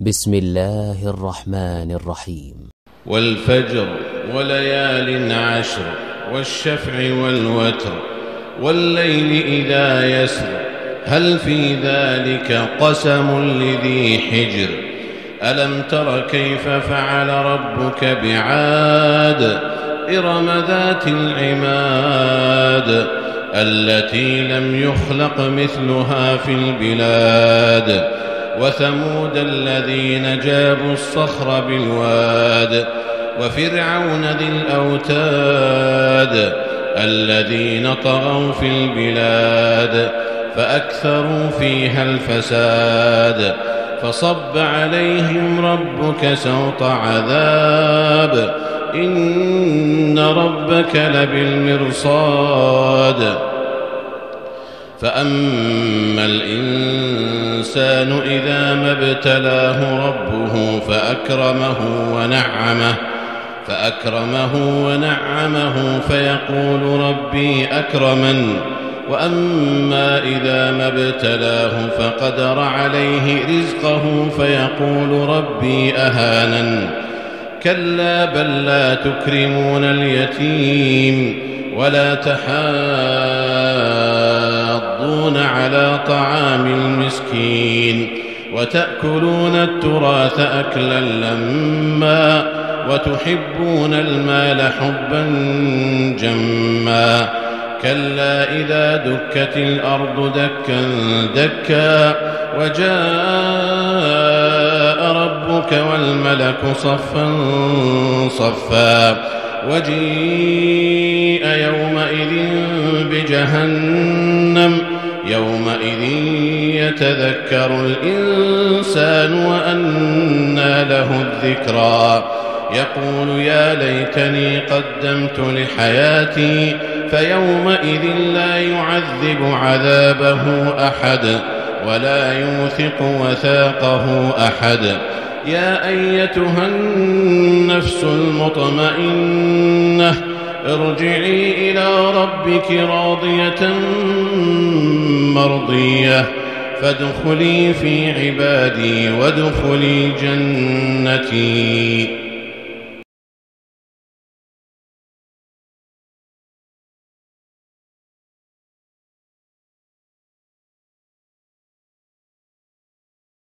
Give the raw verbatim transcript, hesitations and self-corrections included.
بسم الله الرحمن الرحيم. والفجر وليال عشر والشفع والوتر والليل إذا يسر هل في ذلك قسم لذي حجر ألم تر كيف فعل ربك بعاد إرم ذات العماد التي لم يخلق مثلها في البلاد وثمود الذين جابوا الصخر بالواد وفرعون ذي الأوتاد الذين طغوا في البلاد فأكثروا فيها الفساد فصب عليهم ربك سوط عذاب إن ربك لبالمرصاد فأما الإنسان إذا ما ابتلاه ربه فأكرمه ونعمه فأكرمه ونعمه فيقول ربي أكرمن وأما إذا ما ابتلاه فقدر عليه رزقه فيقول ربي أهانن كلا بل لا تكرمون اليتيم ولا تحاضون على طعام المسكين وتأكلون التراث أكلا لما وتحبون المال حبا جما كلا إذا دكت الأرض دكا دكا وجاء ربك والملك صفا صفا وجيء يومئذ بجهنم يومئذ يتذكر الإنسان وأنى له الذكرى يقول يا ليتني قدمت لحياتي فيومئذ لا يعذب عذابه أحد ولا يوثق وثاقه أحد يا أيتها النفس المطمئنة ارجعي إلى ربك راضية مرضية فادخلي في عبادي وادخلي جنتي.